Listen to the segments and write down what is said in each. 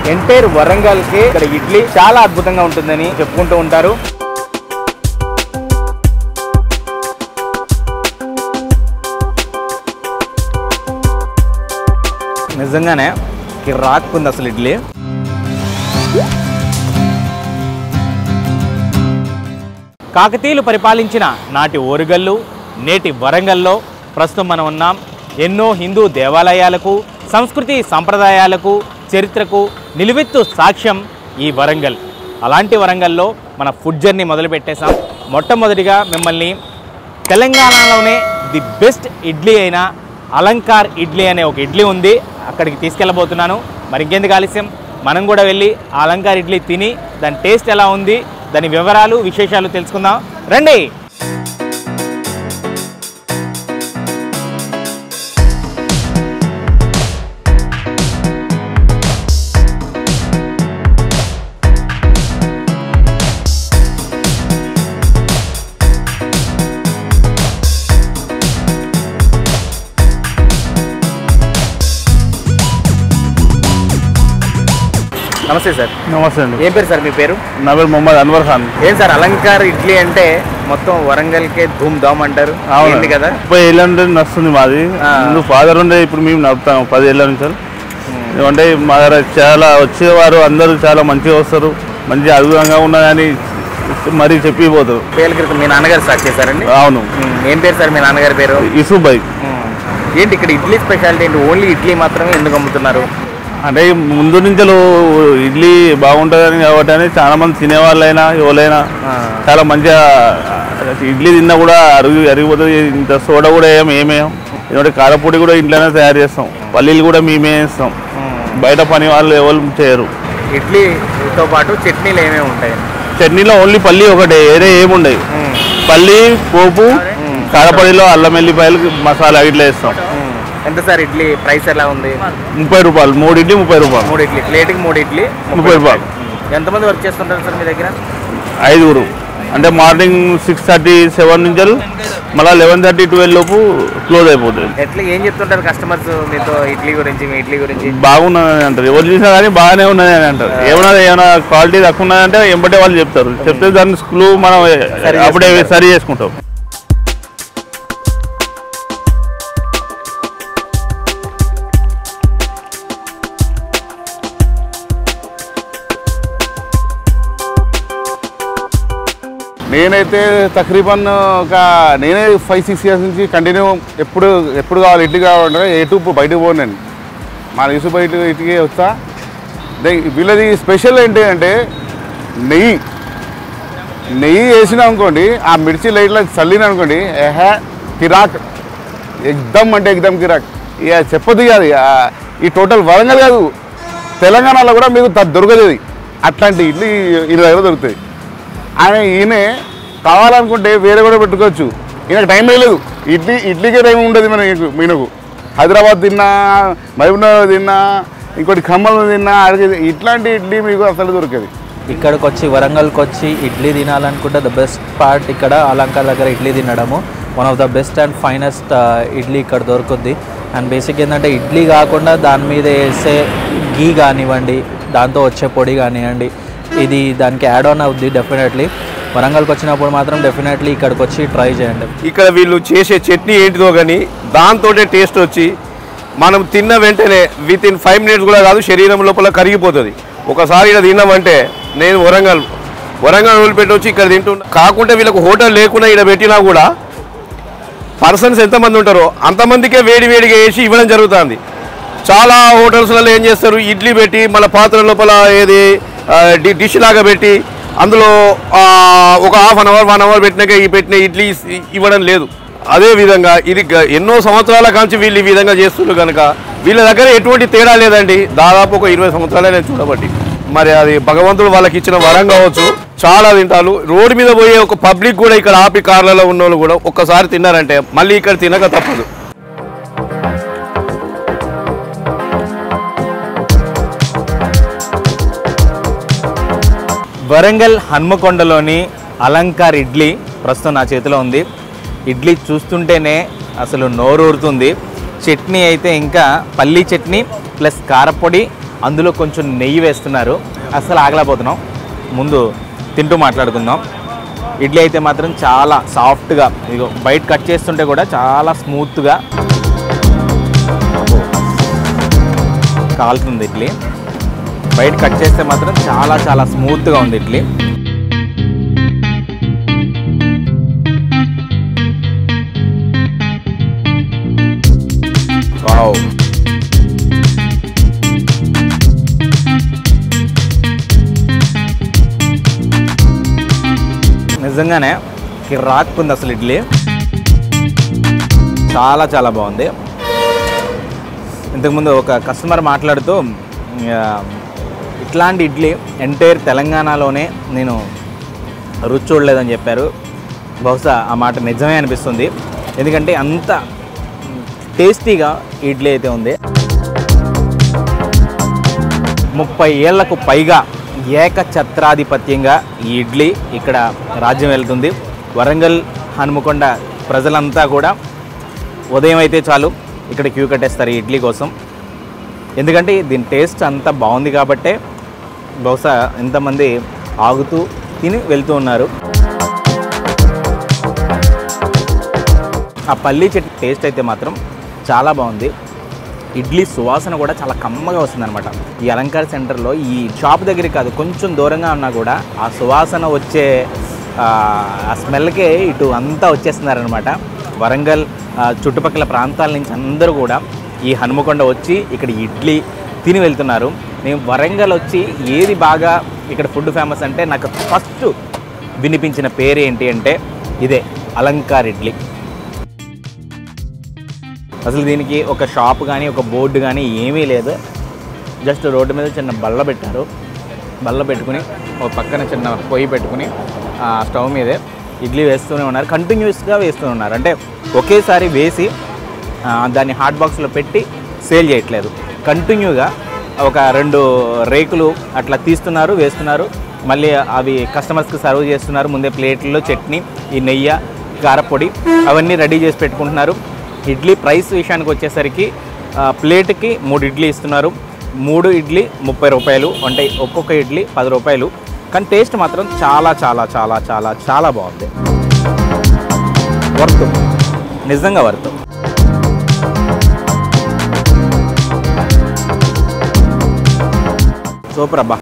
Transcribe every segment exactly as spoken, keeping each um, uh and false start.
Entire వరంగల్కి ఇక్కడ ఇడ్లీ చాలా అద్భుతంగా ఉంటుందని చెప్పుకుంటూ ఉంటారు. నిజంగానే కిరాక్కుంది అసలు ఇడ్లీ. కాకతీయులు పరిపాలించిన నాటి ఓరుగల్లు నేటి వరంగల్లో ప్రస్తుతం మనం ఉన్నాం. ఎన్నో హిందూ దేవాలయాలకు, సంస్కృతి సంప్రదాయాలకు, చరిత్రకు నిలువెత్తు సాక్ష్యం ఈ వరంగల్. అలాంటి వరంగల్లో మన ఫుడ్ జర్నీ మొదలు పెట్టేశాం. మొట్టమొదటిగా మిమ్మల్ని తెలంగాణలోనే ది బెస్ట్ ఇడ్లీ అయిన అలంకార్ ఇడ్లీ అనే ఒక ఇడ్లీ ఉంది, అక్కడికి తీసుకెళ్ళబోతున్నాను. మరి ఇంకెందుకు ఆలస్యం, మనం కూడా వెళ్ళి ఆ అలంకార్ ఇడ్లీ తిని దాని టేస్ట్ ఎలా ఉంది, దాని వివరాలు విశేషాలు తెలుసుకుందాం. రండి. నమస్తే సార్. నమస్తే అండి. ఏం పేరు సార్ మీ పేరు? నా పేరు మొహమ్మద్ అన్వర్ ఖాన్. ఏం సార్ అలంకార్ ఇడ్లీ అంటే మొత్తం వరంగల్కే ధూమ్ ధామ్ అంటారు. అవును కదా. ముప్పై ఏళ్ళ నుండి నడుస్తుంది మాది. ముందు ఫాదర్ ఉండే, ఇప్పుడు మేము నడుపుతాము పది ఏళ్ళ నుంచి. అంటే మా దగ్గర చాలా వచ్చేవారు అందరూ చాలా మంచిగా వస్తారు, మంచిగా అద్భుతంగా ఉన్నదని మరీ చెప్పిపోతారు. పేర్ల క్రితం మీ నాన్నగారు స్టార్ట్ చేశారండి? అవును. ఏం పేరు సార్ మీ నాన్నగారి పేరు? యూసుఫ్ భాయ్. ఏంటి ఇక్కడ ఇడ్లీ స్పెషాలిటీ ఏంటి? ఓన్లీ ఇడ్లీ మాత్రమే ఎందుకు అమ్ముతున్నారు? అంటే ముందు నుంచి ఇడ్లీ బాగుంటుందని కాబట్టి అని చాలా మంది తినేవాళ్ళైనా ఎవరైనా చాలా మంచిగా ఇడ్లీ తిన్నా కూడా అరుగు అరిగిపోతుంది. ఇంత సోడా కూడా ఏం ఏమేయం ఎందుకంటే కారపొడి కూడా ఇంట్లోనే తయారు చేస్తాం, పల్లీలు కూడా మేమే వేస్తాం, బయట పని వాళ్ళు ఎవరు చేయరు. ఇడ్లీతో పాటు చట్నీలు ఏమేమి ఉంటాయి? చట్నీలో ఓన్లీ పల్లి ఒకటే, వేరే ఏముండవు. పల్లి, పోపు, కారపొడిలో అల్లం వెల్లిపాయలు మసాలా ఇట్లా వేస్తాం. ఎంత సార్ ఇడ్లీ ప్రైస్ ఎలా ఉంది? ముప్పై రూపాయలు మూడు ఇడ్లీ. ముప్పై రూపాయలు మూడు ఇడ్లీ, ప్లేట్కి మూడు ఇడ్లీ ముప్పై రూపాయలు. ఎంతమంది వర్క్ చేస్తుంటారు సార్ మీ దగ్గర? ఐదుగురు. అంటే మార్నింగ్ సిక్స్ థర్టీ సెవెన్ నుంచి మళ్ళీ లెవెన్ థర్టీ ట్వెల్వ్ లోపు క్లోజ్ అయిపోతుంది. ఎట్లా ఏం చెప్తుంటారు కస్టమర్స్ మీతో ఇడ్లీ గురించి? మీ ఇడ్లీ గురించి బాగున్నదని అంటారు, ఎవరు చూసినా కానీ బాగానే ఉన్నది అని అంటారు. ఏమైనా ఏమైనా క్వాలిటీ తక్కువ ఉన్నదంటే ఎంబటే వాళ్ళు చెప్తారు, చెప్తే దాన్ని స్కూల్ మనం అప్పుడే సరి చేసుకుంటాం. నేనైతే తక్రీబన్ ఒక నేనే ఫైవ్ సిక్స్ ఇయర్స్ నుంచి కంటిన్యూ ఎప్పుడు ఎప్పుడు కావాలి ఇడ్లీ కావాలంటే ఎటు బయటకు పోనండి, మా యూసు బయట ఇటుకే వస్తా. వీళ్ళది స్పెషల్ ఏంటి అంటే నెయ్యి నెయ్యి వేసినా అనుకోండి, ఆ మిర్చి లైట్లో చల్లిన అనుకోండి, ఏహే కిరాక్, ఎగ్దమ్ అంటే ఎగ్దమ్ కిరాక్. ఇక చెప్పదు కాదు, ఈ టోటల్ వరంగల్ కాదు తెలంగాణలో కూడా మీకు దొరకదు అట్లాంటి ఇడ్లీ ఇరవై దగ్గర దొరుకుతాయి. ఆయన ఈయనే కావాలనుకుంటే వేరే కూడా పెట్టుకోవచ్చు, ఈయనకు టైం లేదు. ఇడ్లీ ఇడ్లీకే టైం ఉండదు మనకు. మీనకు హైదరాబాద్ తిన్నా, మహబూబ్నగర్ తిన్నా, ఇంకోటి ఖమ్మం తిన్నా, అడిగేది ఇట్లాంటి ఇడ్లీ మీకు అసలు దొరికేది. ఇక్కడికి వచ్చి వరంగల్కి వచ్చి ఇడ్లీ తినాలనుకుంటే ద బెస్ట్ పార్ట్ ఇక్కడ అలంకార్ దగ్గర ఇడ్లీ తినడము. One of the best and finest idli ఇక్కడ దొరుకుద్ది. అండ్ బేసిక్ ఏంటంటే ఇడ్లీ కాకుండా దాని మీద వేసే గీ కానివ్వండి, దాంతో వచ్చే పొడి కానివ్వండి, ఇది దానికి యాడ్ ఆన్ అవుద్ది. డెఫినెట్లీ వరంగల్కి వచ్చినప్పుడు మాత్రం డెఫినెట్లీ ఇక్కడికి వచ్చి ట్రై చేయండి. ఇక్కడ వీళ్ళు చేసే చట్నీ ఏంటిదో కానీ దాంతో టేస్ట్ వచ్చి మనం తిన్న వెంటనే విత్ ఇన్ ఫైవ్ మినిట్స్ కూడా కాదు, శరీరం లోపల కరిగిపోతుంది. ఒకసారి ఇక్కడ తిన్నామంటే నేను వరంగల్ వరంగల్ వదిలిపెట్టి వచ్చి ఇక్కడ తింటున్నా. కాకుంటే వీళ్ళకు హోటల్ లేకుండా ఇక్కడ పెట్టినా కూడా పర్సన్స్ ఎంతమంది ఉంటారో అంతమందికే వేడి వేడిగా వేసి ఇవ్వడం జరుగుతుంది. చాలా హోటల్స్లలో ఏం చేస్తారు, ఇడ్లీ పెట్టి మళ్ళీ పాత్ర లోపల ఏది డిష్ లాగా పెట్టి అందులో ఒక half an hour one hour పెట్టినాక ఈ పెట్టిన ఇడ్లీ ఇవ్వడం లేదు. అదేవిధంగా ఇది ఎన్నో సంవత్సరాల కాంచి వీళ్ళు ఈ విధంగా చేస్తున్నారు కనుక వీళ్ళ దగ్గర ఎటువంటి తేడా లేదండి. దాదాపు ఒక ఇరవై సంవత్సరాలే నేను చూడబట్టి. మరి అది భగవంతుడు వాళ్ళకి ఇచ్చిన వరం కావచ్చు. చాలా తింటారు. రోడ్డు మీద పోయే ఒక పబ్లిక్ కూడా ఇక్కడ ఆపి కార్లలో ఉన్న వాళ్ళు కూడా ఒక్కసారి తిన్నారంటే మళ్ళీ ఇక్కడ తినక తప్పదు. వరంగల్ హన్మకొండలోని అలంకార్ ఇడ్లీ ప్రస్తుతం నా చేతిలో ఉంది. ఇడ్లీ చూస్తుంటేనే అసలు నోరూరుతుంది. చట్నీ అయితే ఇంకా పల్లీ చట్నీ ప్లస్ కారపొడి అందులో కొంచెం నెయ్యి వేస్తున్నారు. అస్సలు ఆగలేకపోతున్నాం. ముందు తింటూ మాట్లాడుకుందాం. ఇడ్లీ అయితే మాత్రం చాలా సాఫ్ట్గా, ఇదిగో బయట కట్ చేస్తుంటే కూడా చాలా స్మూత్గా కాలుతుంది ఇడ్లీ. బయట కట్ చేస్తే మాత్రం చాలా చాలా స్మూత్గా ఉంది ఇడ్లీ. వావ్, నిజంగానే కిరాక్కుంది అసలు ఇడ్లీ. చాలా చాలా బాగుంది. ఇంతకుముందు ఒక కస్టమర్ మాట్లాడుతూ ఇట్లాంటి ఇడ్లీ ఎంటైర్ తెలంగాణలోనే నేను రుచి చూడలేదని చెప్పారు. బహుశా ఆ మాట నిజమే అనిపిస్తుంది. ఎందుకంటే అంత టేస్టీగా ఇడ్లీ అయితే ఉంది. ముప్పై ఏళ్లకు పైగా ఏకఛత్రాధిపత్యంగా ఈ ఇడ్లీ ఇక్కడ రాజ్యం వెళ్తుంది. వరంగల్ హనుమకొండ ప్రజలంతా కూడా ఉదయం అయితే చాలు ఇక్కడ క్యూ కట్టేస్తారు ఈ ఇడ్లీ కోసం. ఎందుకంటే దీని టేస్ట్ అంతా బాగుంది కాబట్టే బహుశా ఎంతమంది ఆగుతూ తిని వెళ్తూ ఉన్నారు. ఆ పల్లీ చట్నీ టేస్ట్ అయితే మాత్రం చాలా బాగుంది. ఇడ్లీ సువాసన కూడా చాలా కమ్మగా వస్తుందన్నమాట. ఈ అలంకార్ సెంటర్లో ఈ షాప్ దగ్గరికి కాదు, కొంచెం దూరంగా ఉన్నా కూడా ఆ సువాసన వచ్చే ఆ స్మెల్కే ఇటు అంతా వచ్చేస్తున్నారనమాట. వరంగల్ చుట్టుపక్కల ప్రాంతాల నుంచి అందరూ కూడా ఈ హనుమకొండ వచ్చి ఇక్కడ ఇడ్లీ తిని వెళ్తున్నారు. నేను వరంగల్ వచ్చి ఏది బాగా ఇక్కడ ఫుడ్ ఫేమస్ అంటే నాకు ఫస్ట్ వినిపించిన పేరు ఏంటి అంటే ఇదే, అలంకార్ ఇడ్లీ. అసలు దీనికి ఒక షాప్ కానీ ఒక బోర్డు కానీ ఏమీ లేదు. జస్ట్ రోడ్డు మీద చిన్న బల్ల పెట్టారు. బల్ల పెట్టుకుని ఒక పక్కన చిన్న పొయ్యి పెట్టుకుని ఆ స్టవ్ మీదే ఇడ్లీ వేస్తూనే ఉన్నారు. కంటిన్యూస్గా వేస్తూ ఉన్నారు. అంటే ఒకేసారి వేసి దాన్ని హాట్ బాక్స్లో పెట్టి సేల్ చేయట్లేదు. కంటిన్యూగా ఒక రెండు రేకులు అట్లా తీస్తున్నారు, వేస్తున్నారు, మళ్ళీ అవి కస్టమర్స్కి సర్వ్ చేస్తున్నారు. ముందే ప్లేట్లలో చట్నీ, ఈ నెయ్యి, కారపొడి అవన్నీ రెడీ చేసి పెట్టుకుంటున్నారు. ఇడ్లీ ప్రైస్ విషయానికి వచ్చేసరికి ప్లేట్కి మూడు ఇడ్లీ ఇస్తున్నారు. మూడు ఇడ్లీ ముప్పై రూపాయలు, అంటే ఒక్కొక్క ఇడ్లీ పది రూపాయలు. కానీ టేస్ట్ మాత్రం చాలా చాలా చాలా చాలా చాలా బాగుంది. వర్త్, నిజంగా వర్త్. సూపర్ అబ్బా.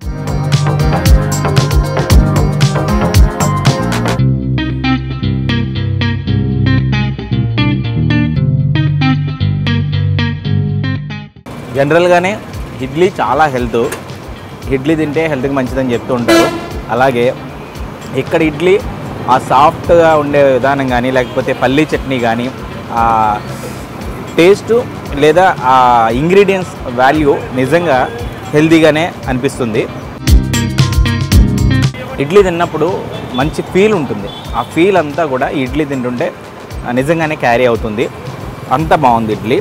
జనరల్గానే ఇడ్లీ చాలా హెల్త్, ఇడ్లీ తింటే హెల్త్కి మంచిదని చెప్తూ ఉంటారు. అలాగే ఇక్కడ ఇడ్లీ ఆ సాఫ్ట్గా ఉండే విధానం కానీ, లేకపోతే పల్లీ చట్నీ కానీ, ఆ టేస్టు లేదా ఆ ఇంగ్రీడియంట్స్ వాల్యూ నిజంగా హెల్తీగానే అనిపిస్తుంది. ఇడ్లీ తిన్నప్పుడు మంచి ఫీల్ ఉంటుంది. ఆ ఫీల్ అంతా కూడా ఇడ్లీ తింటుంటే నిజంగానే క్యారీ అవుతుంది. అంత బాగుంది ఇడ్లీ.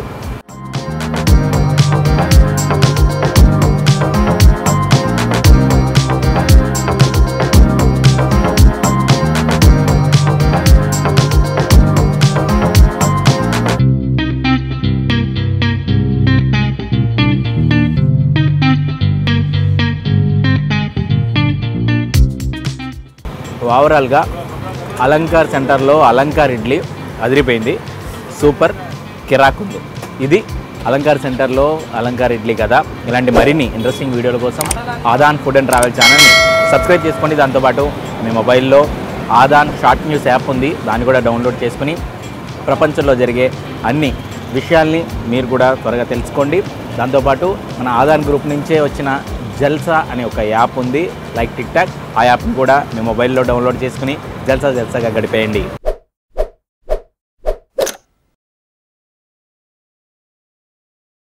ఓవరాల్గా అలంకార్ సెంటర్లో అలంకార్ ఇడ్లీ అదిరిపోయింది. సూపర్ కిరాక్ ఉంది. ఇది అలంకార్ సెంటర్లో అలంకార్ ఇడ్లీ కదా. ఇలాంటి మరిన్ని ఇంట్రెస్టింగ్ వీడియోల కోసం ఆదాన్ ఫుడ్ అండ్ ట్రావెల్ ఛానల్ని సబ్స్క్రైబ్ చేసుకోండి. దాంతోపాటు మీ మొబైల్లో ఆదాన్ షార్ట్ న్యూస్ యాప్ ఉంది, దాన్ని కూడా డౌన్లోడ్ చేసుకుని ప్రపంచంలో జరిగే అన్ని విషయాల్ని మీరు కూడా త్వరగా తెలుసుకోండి. దాంతోపాటు మన ఆదాన్ గ్రూప్ నుంచే వచ్చిన జల్సా అనే ఒక యాప్ ఉంది, లైక్ టిక్ టాక్. ఆ యాప్ని కూడా మీ మొబైల్లో డౌన్లోడ్ చేసుకుని జల్సా జల్సాగా గడిపేయండి.